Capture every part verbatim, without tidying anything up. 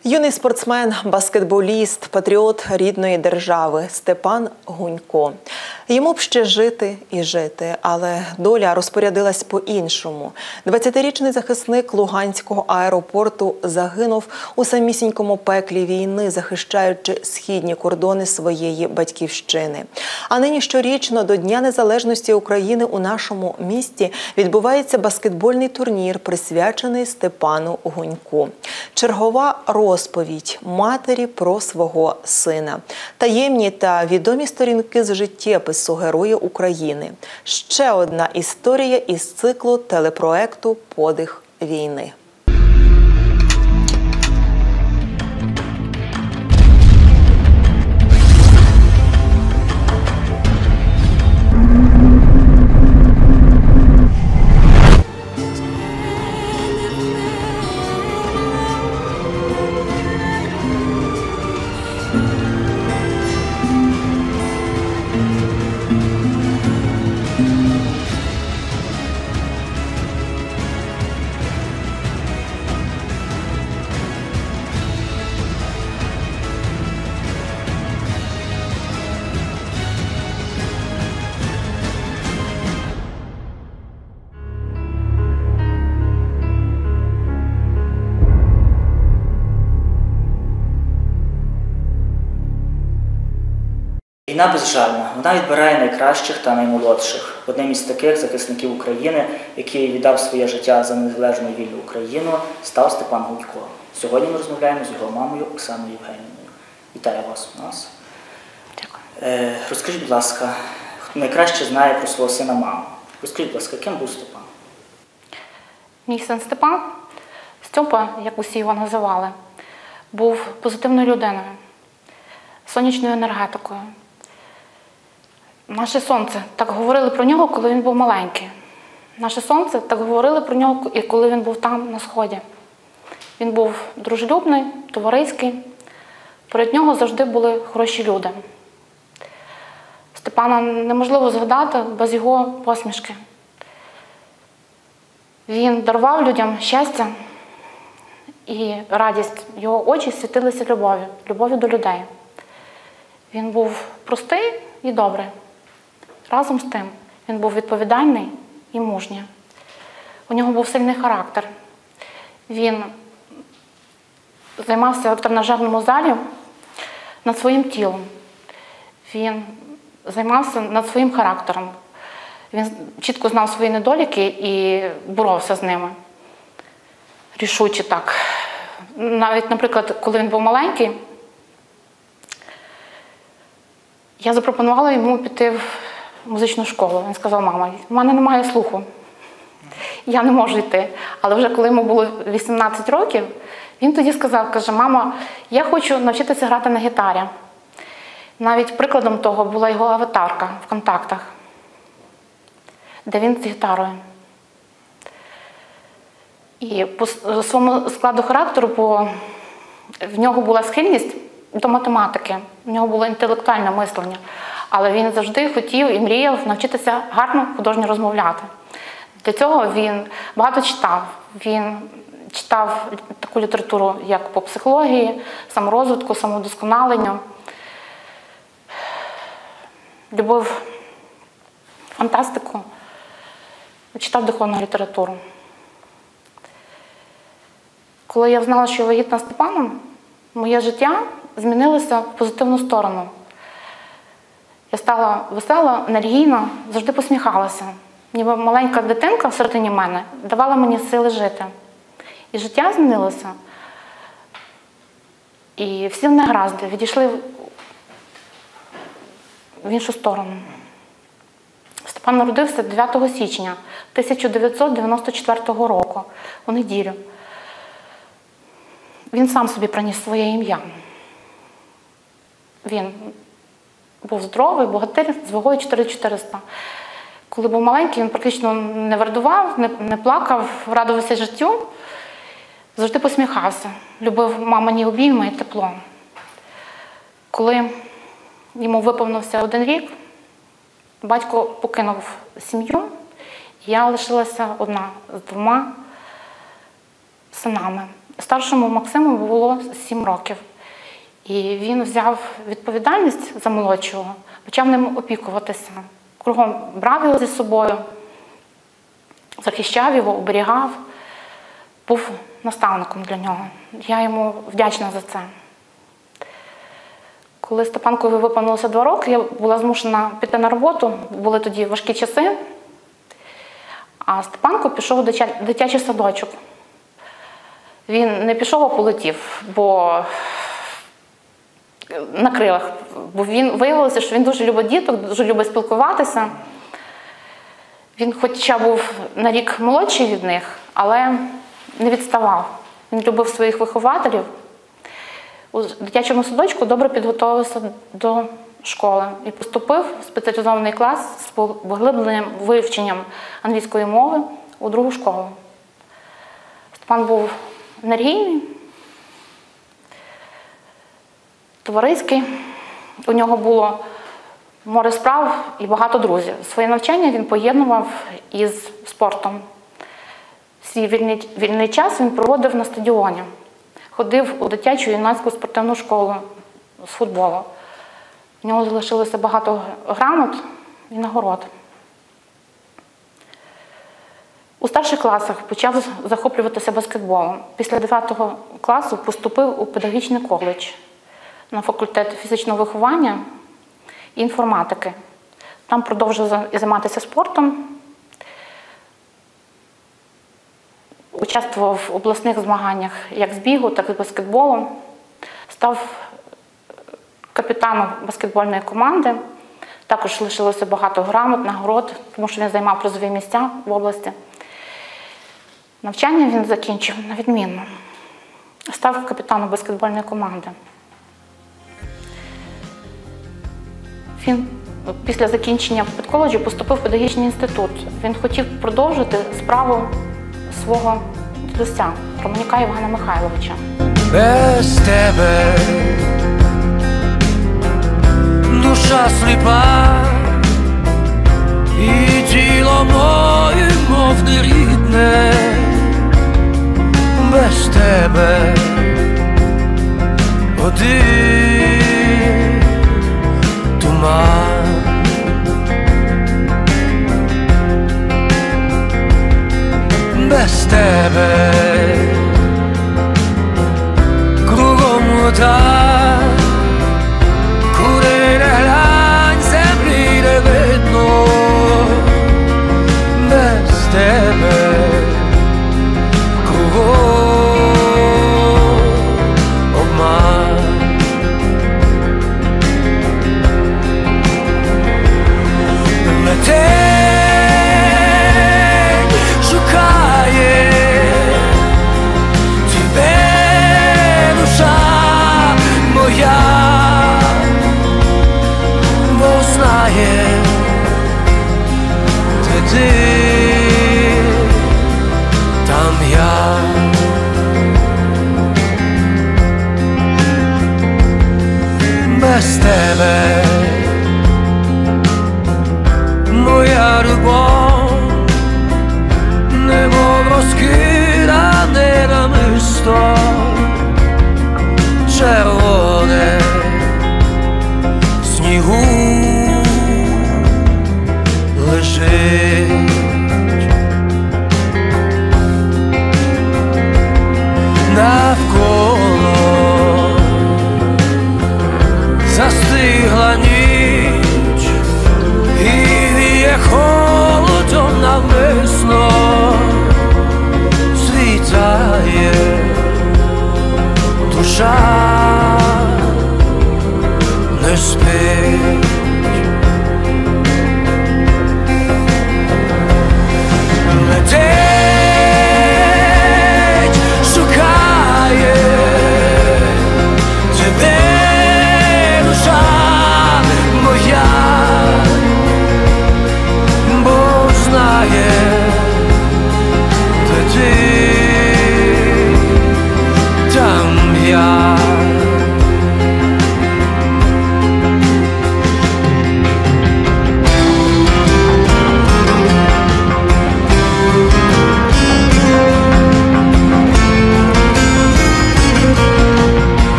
Юний спортсмен, баскетболіст, патріот рідної держави Степан Гунько. Йому б ще жити і жити, але доля розпорядилась по-іншому. двадцятирічний захисник Луганського аеропорту загинув у самісінькому пеклі війни, захищаючи східні кордони своєї батьківщини. А нині щорічно до Дня Незалежності України у нашому місті відбувається баскетбольний турнір, присвячений Степану Гуньку. Чергова розповідь матері про свого сина. Таємні та відомі сторінки з життєпису Героя України. Ще одна історія із циклу телепроекту «Подих війни». Війна безжальна. Вона відбирає найкращих та наймолодших. Одним із таких захисників України, який віддав своє життя за незалежну і вільну Україну, став Степан Гунько. Сьогодні ми розмовляємо з його мамою Оксаною Євгенівною. Вітаю вас у нас. Дякую. Е, розкажіть, будь ласка, хто найкраще знає про свого сина маму? Розкажіть, будь ласка, ким був Степан? Мій син Степан, Стьопа, як усі його називали, був позитивною людиною, сонячною енергетикою. Наше сонце, так говорили про нього, коли він був маленький. Наше сонце, так говорили про нього, і коли він був там, на Сході. Він був дружелюбний, товариський. Перед нього завжди були хороші люди. Степана неможливо згадати без його посмішки. Він дарував людям щастя і радість. Його очі світилися любов'ю, любов'ю до людей. Він був простий і добрий. Разом з тим, він був відповідальний і мужній. У нього був сильний характер. Він займався в тренажерному залі над своїм тілом. Він займався над своїм характером. Він чітко знав свої недоліки і боровся з ними. Рішуче так. Навіть, наприклад, коли він був маленький, я запропонувала йому піти в музичну школу. Він сказав: мама, в мене немає слуху, я не можу йти. Але вже коли йому було вісімнадцять років, він тоді сказав, каже: мама, я хочу навчитися грати на гітарі. Навіть прикладом того була його аватарка в контактах, де він з гітарою. І по своєму складу характеру, по... в нього була схильність до математики, в нього було інтелектуальне мислення. Але він завжди хотів і мріяв навчитися гарно художньо розмовляти. Для цього він багато читав. Він читав таку літературу, як по психології, саморозвитку, самовдосконаленню. Любив фантастику, читав духовну літературу. Коли я знала, що я вагітна Степаном, моє життя змінилося в позитивну сторону. Я стала весела, енергійна, завжди посміхалася. Ніби маленька дитинка всередині мене давала мені сили жити. І життя змінилося. І всі негаразди відійшли в іншу сторону. Степан народився дев'ятого січня тисяча дев'ятсот дев'яносто четвертого року, у неділю. Він сам собі приніс своє ім'я. Він був здоровий, богатир, з вагою чотири тисячі чотириста. Коли був маленький, він практично не вардував, не, не плакав, радувався життю, завжди посміхався, любив мамині обійми і тепло. Коли йому виповнився один рік, батько покинув сім'ю, і я лишилася одна з двома синами. Старшому Максиму було сім років. І він взяв відповідальність за молодшого, почав ним опікуватися. Кругом брав його зі собою, захищав його, оберігав, був наставником для нього. Я йому вдячна за це. Коли Степанкові виповнилося два роки, я була змушена піти на роботу, були тоді важкі часи, а Степанко пішов у дитячий садочок. Він не пішов, а полетів, бо на крилах, бо він виявилося, що він дуже любить діток, дуже любить спілкуватися. Він хоча був на рік молодший від них, але не відставав. Він любив своїх вихователів. У дитячому садочку добре підготувався до школи і поступив в спеціалізований клас з поглибленим вивченням англійської мови у другу школу. Степан був енергійний, товариський. У нього було море справ і багато друзів. Своє навчання він поєднував із спортом. Свій вільний, вільний час він проводив на стадіоні. Ходив у дитячу юнацьку спортивну школу з футболу. У нього залишилося багато грамот і нагород. У старших класах почав захоплюватися баскетболом. Після дев'ятого класу поступив у педагогічний коледж на факультет фізичного виховання і інформатики. Там продовжив займатися спортом. Участвував в обласних змаганнях як з бігу, так і з баскетболу. Став капітаном баскетбольної команди. Також лишилося багато грамот, нагород, тому що він займав призові місця в області. Навчання він закінчив на відмінно. Став капітаном баскетбольної команди. Він після закінчення педколеджу поступив в педагогічний інститут. Він хотів продовжити справу свого дідуся, Романюка Євгена Михайловича. Без тебе душа сліпа, і тіло моє, мов не рідне. Без тебе один туман. Без тебе кругом вода, куди не глянь, землі не видно. Без тебе кругом обман. Метень шукає тебе душа моя, бо знає, де ти, там я. Без тебе моя любов, немов розкидане намисто червоне в снігу лежить. Навколо застигла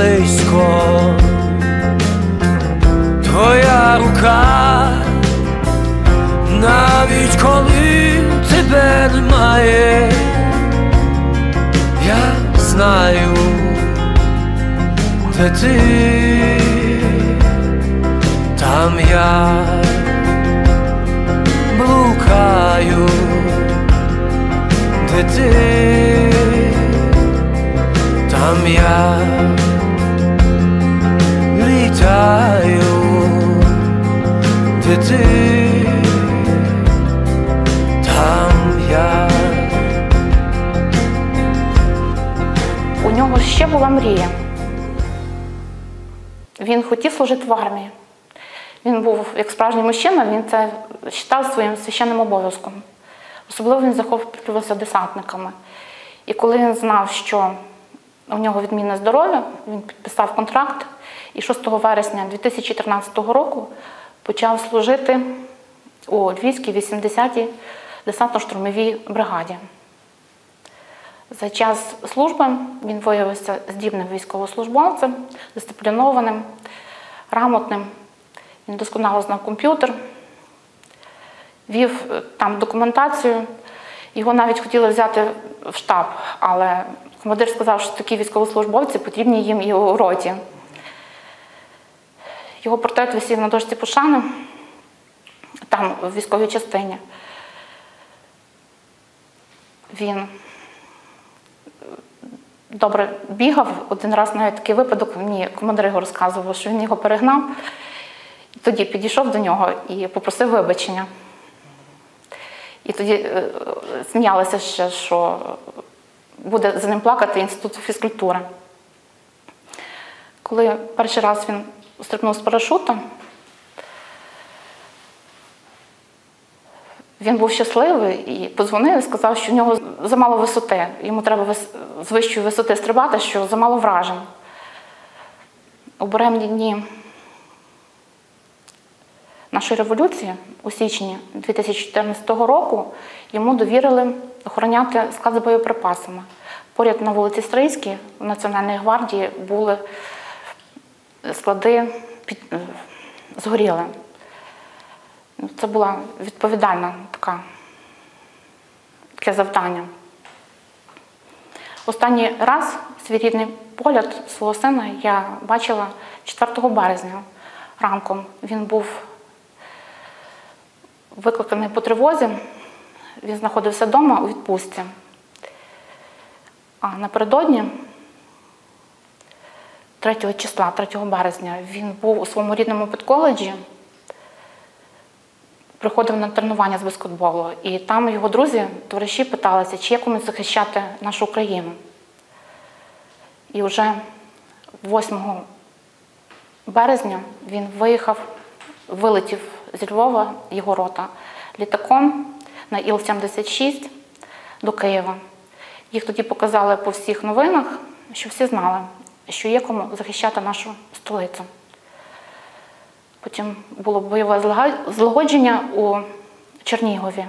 близько, твоя рука, навіть коли тебе немає, я знаю, де ти, там я блукаю, де ти, там я літаю, де ти, там я. У нього ще була мрія. Він хотів служити в армії. Він був, як справжній мужчина, він це вважав своїм священним обов'язком. Особливо він захоплювався десантниками. І коли він знав, що у нього відмінне здоров'я, він підписав контракт і шостого вересня дві тисячі тринадцятого року почав служити у Львівській вісімдесятій десантно-штурмовій бригаді. За час служби він виявився здібним військовослужбовцем, дисциплінованим, грамотним. Він досконало знав комп'ютер, вів там документацію. Його навіть хотіли взяти в штаб, але командир сказав, що такі військовослужбовці потрібні їм і у роті. Його портрет висів на дошці пошани, там, в військовій частині. Він добре бігав. Один раз навіть такий випадок, мені командир його розказував, що він його перегнав. Тоді підійшов до нього і попросив вибачення. І тоді е, сміялися ще, що буде за ним плакати інститут фізкультури. Коли перший раз він стрибнув з парашутом, він був щасливий і подзвонив і сказав, що в нього замало висоти. Йому треба з вищої висоти стрибати, що замало вражень. У буремні дні нашої революції у січні дві тисячі чотирнадцятого року йому довірили охороняти склад з боєприпасами. Поряд на вулиці Стрийській у Національній гвардії були склади під... згоріли. Це була відповідальна така, таке завдання. Останній раз свій рідний погляд свого сина я бачила четвертого березня ранком. Він був викликаний по тривозі, він знаходився вдома у відпустці. А напередодні, третього числа, третього березня, він був у своєму рідному педколеджі, приходив на тренування з баскетболу. І там його друзі, товариші питалися, чи є комусь захищати нашу Україну. І вже восьмого березня він виїхав, вилетів зі Львова, його рота, літаком на Іл сімдесят шість до Києва. Їх тоді показали по всіх новинах, що всі знали, що є кому захищати нашу столицю. Потім було бойове злагодження у Чернігові.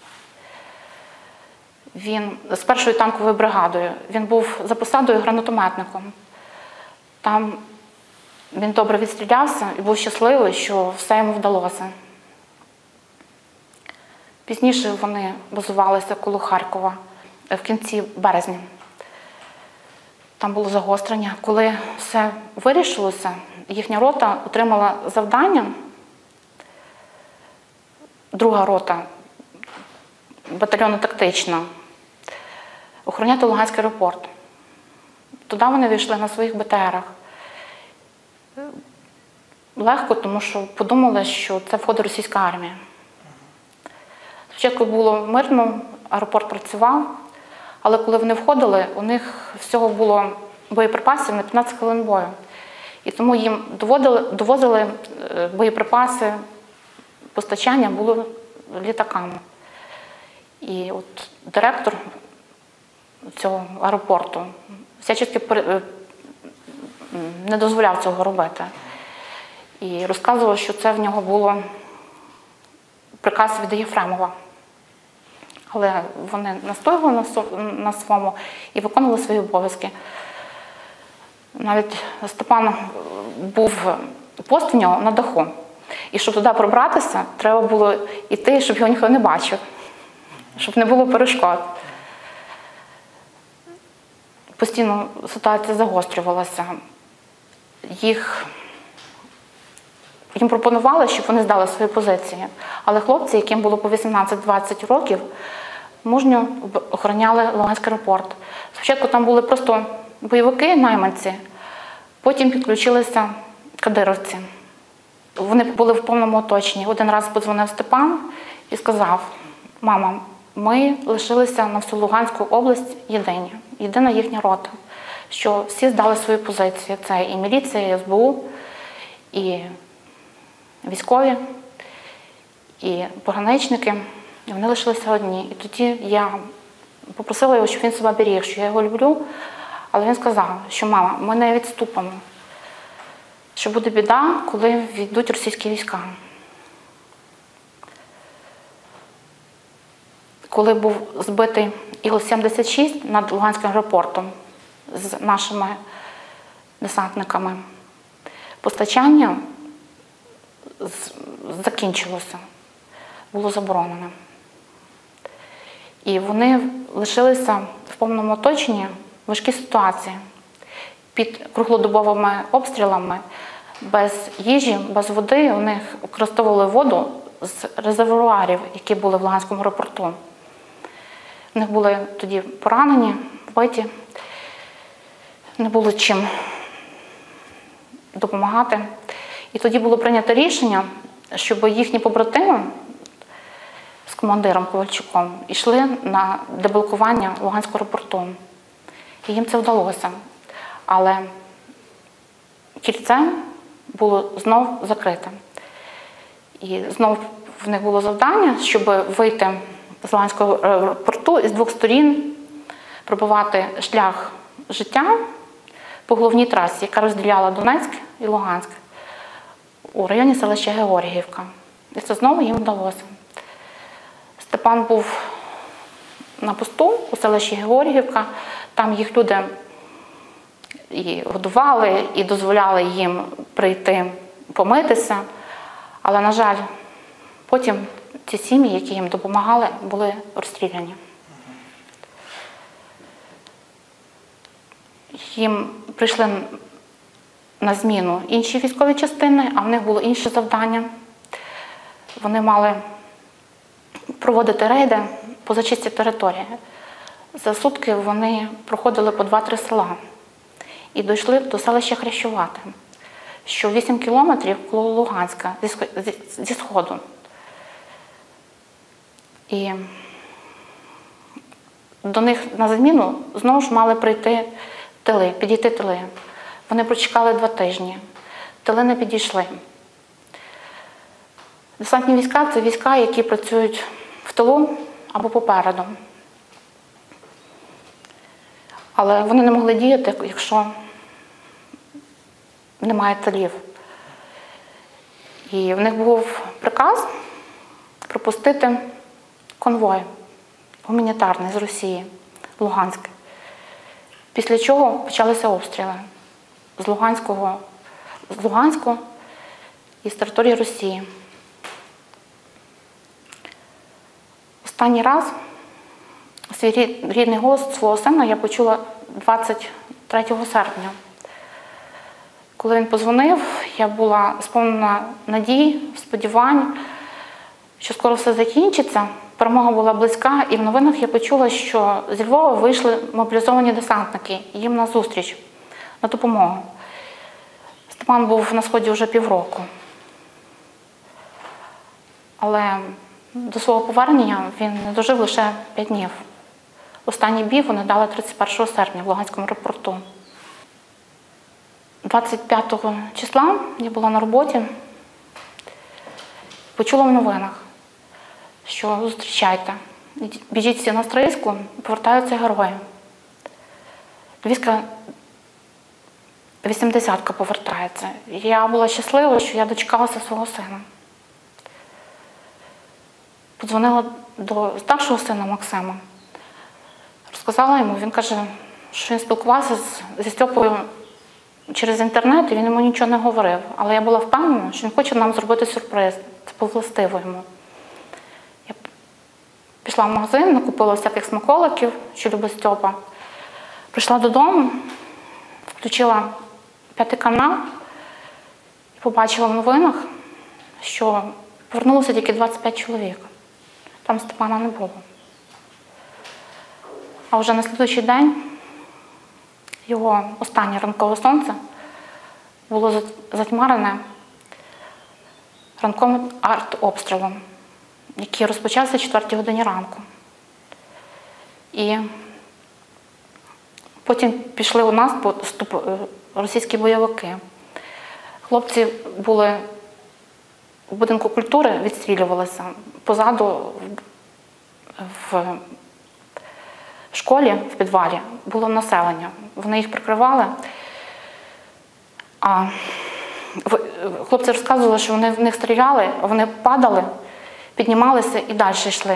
Він з першою танковою бригадою. Він був за посадою гранатометником. Там він добре відстрілявся і був щасливий, що все йому вдалося. Пізніше вони базувалися коло Харкова в кінці березня. Там було загострення. Коли все вирішилося, їхня рота отримала завдання, друга рота, батальйонно-тактична, охороняти Луганський аеропорт. Туди вони вийшли на своїх Бе Те Ерах. Легко, тому що подумали, що це входить російська армія. Спочатку було мирно, аеропорт працював, але коли вони входили, у них всього було боєприпасів на п'ятнадцять хвилин бою. І тому їм доводили, довозили боєприпаси, постачання було літаками. І от директор цього аеропорту всячески не дозволяв цього робити. І розказував, що це в нього було приказ від Єфремова. Але вони настоювали на своєму і виконували свої обов'язки. Навіть Степан був пост в нього на даху. І щоб туди пробратися, треба було йти, щоб його ніхто не бачив, щоб не було перешкод. Постійно ситуація загострювалася. Їх, їм пропонували, щоб вони здали свої позиції. Але хлопці, яким було по вісімнадцять-двадцять років, мужньо охороняли Луганський аеропорт. Спочатку там були просто бойовики, найманці, потім підключилися кадировці. Вони були в повному оточенні. Один раз подзвонив Степан і сказав: «Мама, ми лишилися на всю Луганську область єдині, єдина їхня рота, що всі здали свої позиції. Це і міліція, і ес бе у, і військові, і пограничники. І вони лишилися одні. І тоді я попросила його, щоб він себе беріг, що я його люблю, але він сказав, що мама, ми не відступимо, що буде біда, коли війдуть російські війська». Коли був збитий Іл сімдесят шість над Луганським аеропортом з нашими десантниками, постачання закінчилося, було заборонене. І вони лишилися в повному оточенні в важкій ситуації, під круглодобовими обстрілами, без їжі, без води. У них використовували воду з резервуарів, які були в Луганському аеропорту. У них були тоді поранені, вбиті, не було чим допомагати. І тоді було прийнято рішення, щоб їхні побратими з командиром Ковальчуком йшли на деблокування Луганського аеропорту. І їм це вдалося. Але кільце було знов закрите. І знов в них було завдання, щоб вийти з Луганського аеропорту і з двох сторін пробивати шлях життя по головній трасі, яка розділяла Донецьк і Луганськ у районі селища Георгіївка. І це знову їм вдалося. Степан був на посту у селищі Георгіївка, там їх люди і годували, і дозволяли їм прийти помитися. Але, на жаль, потім ці сім'ї, які їм допомагали, були розстріляні. Їм прийшли на зміну інші військові частини, а в них було інше завдання. Вони мали проводити рейди по зачистці території. За сутки вони проходили по два-три села і дійшли до селища Хрещувати, що вісім кілометрів коло Луганська зі сходу. І до них на заміну знову ж мали прийти тили, підійти тили. Вони прочекали два тижні. Тили не підійшли. Десантні війська – це війська, які працюють в тилу або попереду. Але вони не могли діяти, якщо немає тилів. І в них був приказ пропустити конвой гуманітарний з Росії в Луганськ. Після чого почалися обстріли з Луганського, з Луганську і з території Росії. Останній раз свій рідний голос свого сина я почула двадцять третього серпня. Коли він подзвонив, я була сповнена надій, сподівань, що скоро все закінчиться. Перемога була близька, і в новинах я почула, що зі Львова вийшли мобілізовані десантники, їм на зустріч, на допомогу. Степан був на сході вже півроку. Але до свого повернення він не дожив лише п'ять днів. Останній бій вони дали тридцять першого серпня в Луганському аеропорту. двадцять п'ятого числа я була на роботі, почула в новинах, що зустрічайте, біжіть всі на Стрийську, повертаються герої. Львівська вісімдесятка повертається. Я була щаслива, що я дочекалася свого сина. Подзвонила до старшого сина Максима, розказала йому, він каже, що він спілкувався з, зі Стьопою через інтернет, і він йому нічого не говорив. Але я була впевнена, що він хоче нам зробити сюрприз. Це було властиво йому. Я пішла в магазин, накупила всяких смаколиків, що любить Стьопа. Прийшла додому, включила п'ятий канал і побачила в новинах, що повернулося тільки двадцять п'ять чоловік. Там Степана не було. А вже на слідуючий день його останнє ранкове сонце було затьмарене ранковим артобстрілом, який розпочався о четвертій годині ранку. І потім пішли у нас російські бойовики. Хлопці були в будинку культури, відстрілювалися. Позаду в школі, в підвалі, було населення. Вони їх прикривали. А хлопці розказували, що вони в них стріляли, вони падали, піднімалися і далі йшли.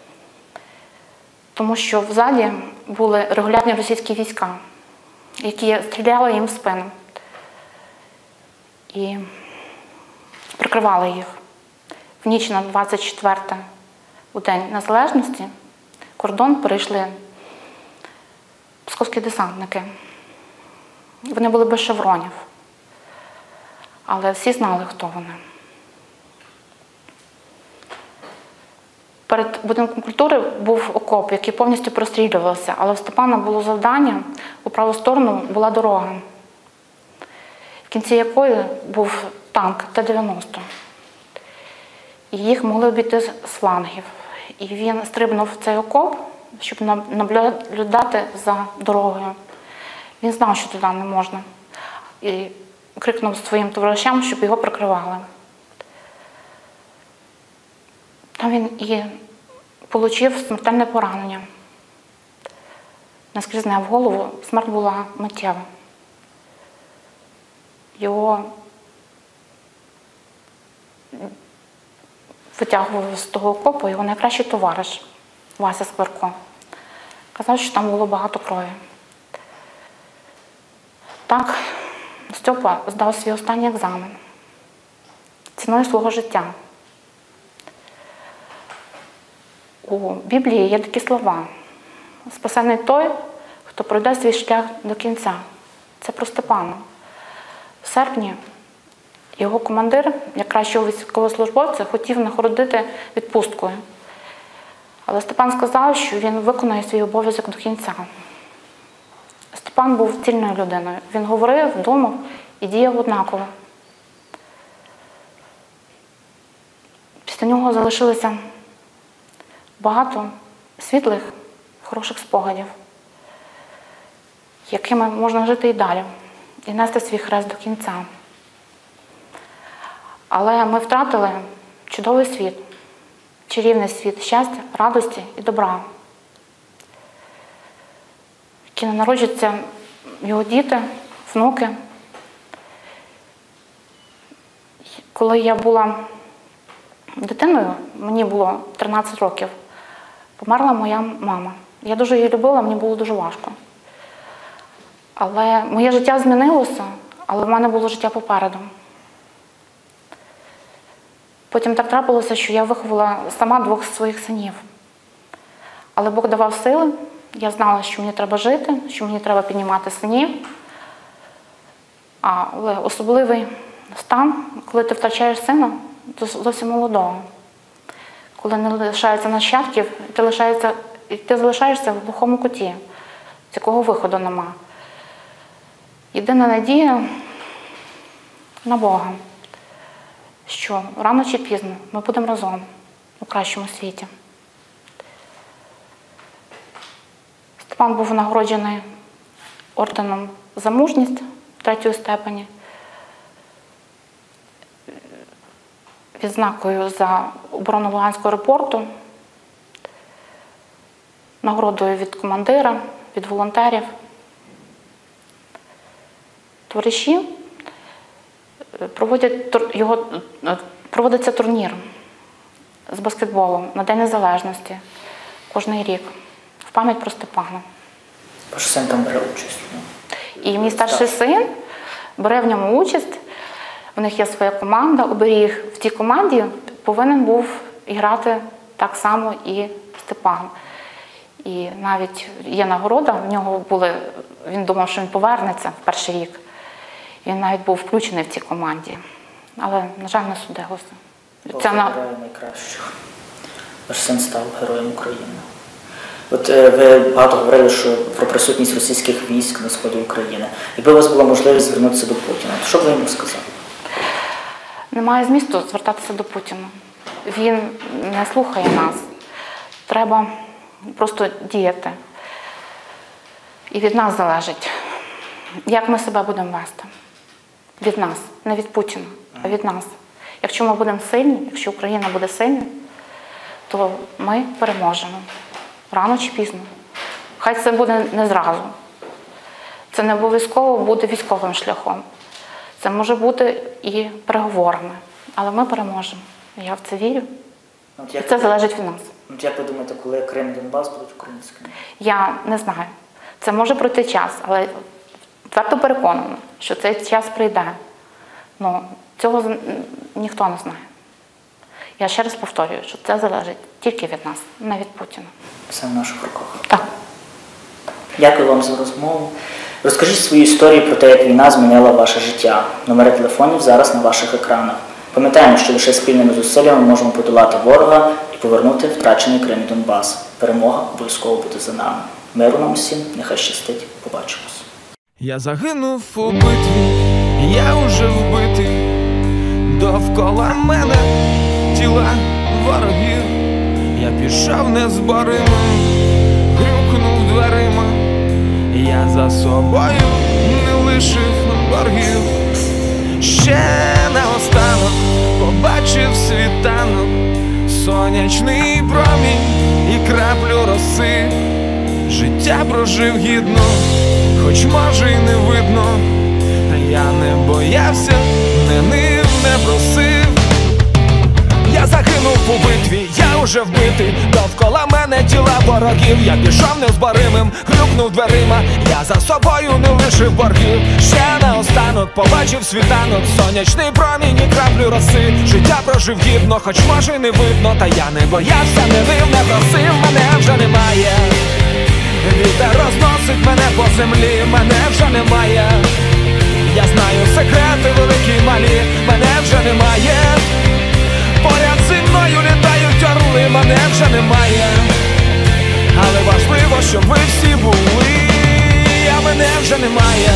Тому що взаді були регулярні російські війська, які стріляли їм в спину і прикривали їх. В ніч на двадцять четверте у День Незалежності кордон перейшли псковські десантники. Вони були без шевронів, але всі знали, хто вони. Перед будинком культури був окоп, який повністю прострілювався, але в Степана було завдання, у праву сторону була дорога, в кінці якої був танк Т дев'яносто. І їх могли обійти з флангів. І він стрибнув в цей окоп, щоб наблюдати за дорогою. Він знав, що туди не можна. І крикнув своїм товаришам, щоб його прикривали. Там він і отримав смертельне поранення. Наскрізне в голову, смерть була миттєва. Його витягував з того окопу його найкращий товариш Вася Скверко. Казав, що там було багато крові. Так, Стьопа здав свій останній екзамен ціною свого життя. У Біблії є такі слова: «Спасений той, хто пройде свій шлях до кінця». Це про Степана. В серпні його командир, як кращого військовослужбовця, хотів нагородити відпусткою. Але Степан сказав, що він виконає свій обов'язок до кінця. Степан був цільною людиною. Він говорив, думав і діяв однаково. Після нього залишилося багато світлих, хороших спогадів, якими можна жити і далі, і нести свій хрест до кінця. Але ми втратили чудовий світ, чарівний світ щастя, радості і добра, які народжуються його діти, внуки. Коли я була дитиною, мені було тринадцять років, померла моя мама. Я дуже її любила, мені було дуже важко. Але моє життя змінилося, але в мене було життя попереду. Потім так трапилося, що я виховала сама двох своїх синів. Але Бог давав сили, я знала, що мені треба жити, що мені треба піднімати синів. Але особливий стан, коли ти втрачаєш сина, зовсім молодого. Коли не лишається нащадків, ти, лишаєшся, ти залишаєшся в глухому куті, з якого виходу нема. Єдина надія на Бога, що рано чи пізно ми будемо разом у кращому світі. Степан був нагороджений орденом за мужність третьої степені, відзнакою за оборону Луганського аеропорту, нагородою від командира, від волонтерів. Товариші проводять його, проводиться турнір з баскетболу на День Незалежності кожний рік в пам'ять про Степана. Ваш син там бере участь? І мій старший син бере в ньому участь. У них є своя команда, оберіг. В цій команді повинен був грати так само і Степан. І навіть є нагорода, в нього були, він думав, що він повернеться в перший рік. Він навіть був включений в цій команді. Але, на жаль, не судилося. Це на... найкращих. Ваш син став Героєм України. От е, ви багато говорили, що про присутність російських військ на сході України. Якби у вас була можливість звернутися до Путіна, то що б ви йому сказали? Немає змісту звертатися до Путіна. Він не слухає нас. Треба просто діяти. І від нас залежить, як ми себе будемо вести. Від нас. Не від Путіна, а від нас. Якщо ми будемо сильні, якщо Україна буде сильна, то ми переможемо. Рано чи пізно. Хай це буде не зразу. Це не обов'язково буде військовим шляхом. Це може бути і переговорами. Але ми переможемо. Я в це вірю. От І як, це залежить від нас. от як ви думаєте, коли Крим і Донбас будуть українськими? Я не знаю. Це може пройти час, але твердо переконана, що цей час прийде. Ну, цього ніхто не знає. Я ще раз повторюю, що це залежить тільки від нас, не від Путіна. Все в наших руках. Так. Дякую вам за розмову. Розкажіть свою історію про те, як війна змінила ваше життя. Номери телефонів зараз на ваших екранах. Пам'ятаємо, що лише спільними зусиллями можемо подолати ворога і повернути втрачений Крим і Донбас. Перемога обов'язково буде за нами. Миру нам усім, нехай щастить. Побачимось. Я загинув у битві, я уже вбитий. Довкола мене тіла ворогів. Я пішов незборимим, грюкнув дверима. Я за собою не лишив боргів. Ще наостанок побачив світанок, сонячний промінь і краплю роси. Життя прожив гідно, хоч може й не видно. Та я не боявся, не нив, не просив. Я загинув у битві, я уже вбитий. Довкола мене тіла ворогів. Я пішов незборимим, грюкнув дверима. Я за собою не лишив боргів. Ще наостанок побачив світанок, сонячний промінь і краплю роси. Життя прожив гідно, хоч може й не видно. Та я не боявся, не нив, не просив. Мене вже немає. Вітер розносить мене по землі, мене вже немає. Я знаю секрети великі й малі, мене вже немає. Поряд зі мною літають орли, мене вже немає. Але важливо, щоб ви всі були, а мене вже немає.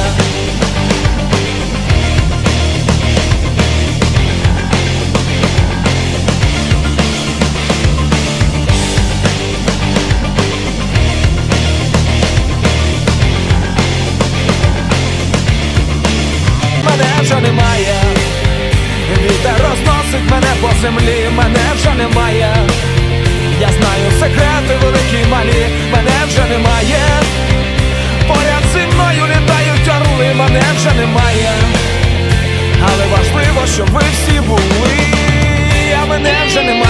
Мене вже немає. Вітер розносить мене по землі, мене вже немає. Я знаю секрети великі й малі, мене вже немає. Поряд зі мною літають орли, мене вже немає. Але важливо, щоб ви всі були, а мене вже немає.